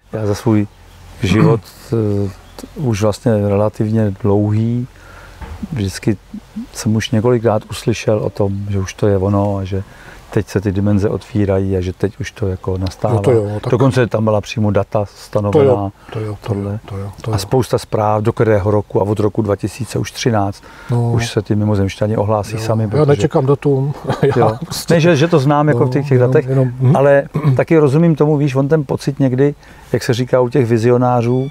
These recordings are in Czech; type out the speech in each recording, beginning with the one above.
Já za svůj život už vlastně relativně dlouhý, vždycky jsem už několikrát uslyšel o tom, že už to je ono a že teď se ty dimenze otvírají a že teď už to jako nastává. No to jo, tak... Dokonce tam byla přímo data stanovená. To jo. A spousta zpráv, do kterého roku a od roku 2013 už se ty mimozemšťani ohlásí sami. Já nečekám datum. Ne, že to znám jako v těch datech, ale taky rozumím tomu, víš, on ten pocit někdy, jak se říká u těch vizionářů,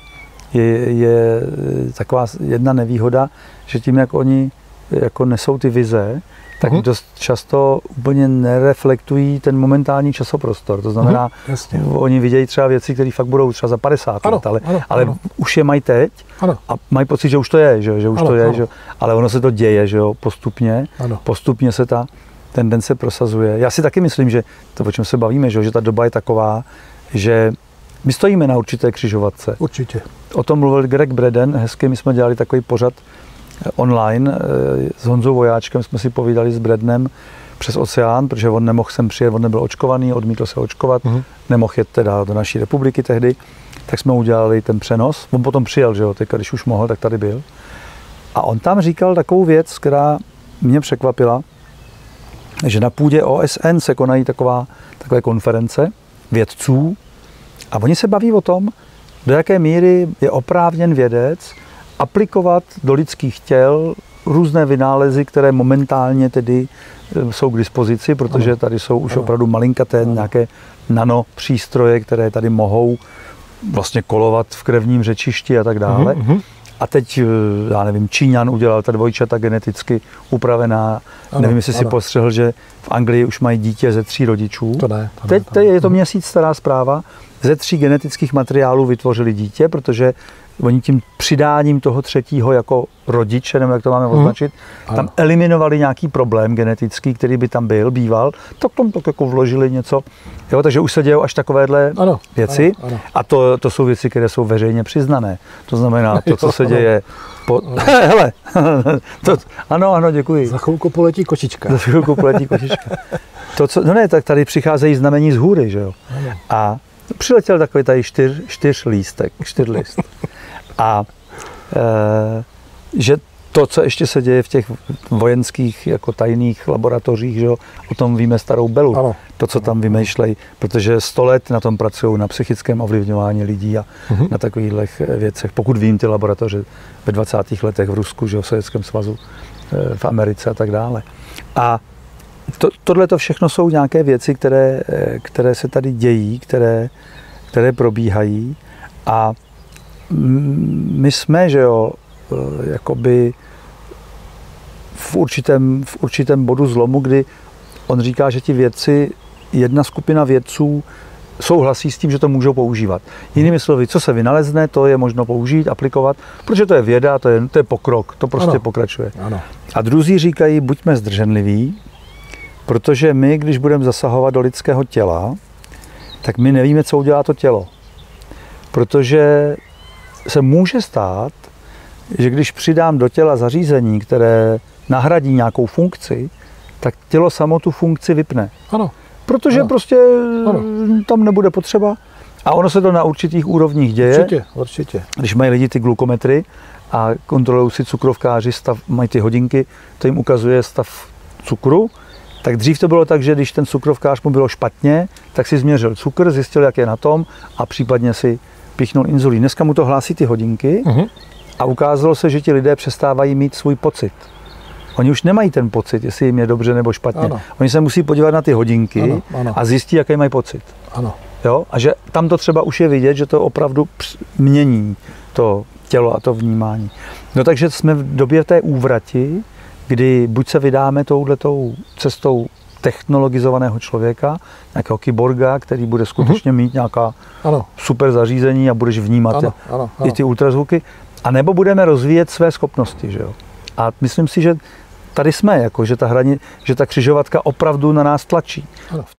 je taková jedna nevýhoda, že tím, jak oni jako nesou ty vize, tak dost často úplně nereflektují ten momentální časoprostor. To znamená, oni vidějí třeba věci, které fakt budou třeba za 50 let, ale už je mají teď a mají pocit, že už to je, že už to je, že, ale ono se to děje, že jo, postupně se ta tendence prosazuje. Já si taky myslím, že to, o čem se bavíme, že ta doba je taková, že my stojíme na určité křižovatce. Určitě. O tom mluvil Greg Braden, hezky, my jsme dělali takový pořad online s Honzou Vojáčkem, jsme si povídali s Bradnem přes oceán, protože on nemohl sem přijet, on nebyl očkovaný, odmítl se očkovat, nemohl jet teda do naší republiky tehdy, tak jsme udělali ten přenos. On potom přijel, že jo, teď, když už mohl, tak tady byl. A on tam říkal takovou věc, která mě překvapila, že na půdě OSN se konají takové konference vědců a oni se baví o tom, do jaké míry je oprávněn vědec aplikovat do lidských těl různé vynálezy, které momentálně tedy jsou k dispozici, protože tady jsou už opravdu malinkaté nějaké nanopřístroje, které tady mohou vlastně kolovat v krevním řečišti a tak dále. A teď, já nevím, Číňan udělal ta dvojčata geneticky upravená. Nevím, jestli si postřehl, že v Anglii už mají dítě ze 3 rodičů. Teď je to měsíc stará zpráva. Ze 3 genetických materiálů vytvořili dítě, protože oni tím přidáním toho 3. jako rodiče, nebo jak to máme označit, tam eliminovali nějaký problém genetický, který by tam býval, tak tam tak jako vložili něco. Jo, takže už se dějou až takovéhle věci. A to jsou věci, které jsou veřejně přiznané. To znamená, to, co se děje hele, ano, děkuji. Za chvilku poletí kočička. Tak tady přicházejí znamení z hůry, že jo. A přiletěl takový tady čtyřlist. A že to, co ještě se děje v těch vojenských jako tajných laboratořích, že jo, o tom víme starou belu. To, co tam vymýšlejí, protože 100 let na tom pracují, na psychickém ovlivňování lidí a na takovýchhle věcech. Pokud vím, ty laboratoře ve 20. letech v Rusku, že jo, v Sovětském svazu, v Americe a tak dále. A tohle to všechno jsou nějaké věci, které se tady dějí, které probíhají a my jsme, že jo, jakoby v určitém bodu zlomu, kdy on říká, že ti vědci, jedna skupina vědců souhlasí s tím, že to můžou používat. Jinými slovy, co se vynalezne, to je možno použít, aplikovat, protože to je věda, to je pokrok, to prostě pokračuje. A druzí říkají, buďme zdrženliví, protože my, když budeme zasahovat do lidského těla, tak my nevíme, co udělá to tělo. Protože se může stát, že když přidám do těla zařízení, které nahradí nějakou funkci, tak tělo samo tu funkci vypne. Protože prostě tam nebude potřeba. A ono se to na určitých úrovních děje. Určitě. Když mají lidi ty glukometry a kontrolují si cukrovkáři, mají ty hodinky, to jim ukazuje stav cukru, tak dřív to bylo tak, že když ten cukrovkář mu bylo špatně, tak si změřil cukr, zjistil, jak je na tom a případně si píchnul inzulín. Dneska mu to hlásí ty hodinky a ukázalo se, že ti lidé přestávají mít svůj pocit. Oni už nemají ten pocit, jestli jim je dobře nebo špatně. Oni se musí podívat na ty hodinky a zjistí, jaký mají pocit. Jo? A že tam to třeba už je vidět, že to opravdu mění to tělo a to vnímání. No takže jsme v době té úvrati, kdy buď se vydáme touhletou cestou technologizovaného člověka, nějakého kyborga, který bude skutečně mít nějaká super zařízení a budeš vnímat i ty ultrazvuky, anebo budeme rozvíjet své schopnosti. Že jo? A myslím si, že tady jsme, jako, že ta křižovatka opravdu na nás tlačí.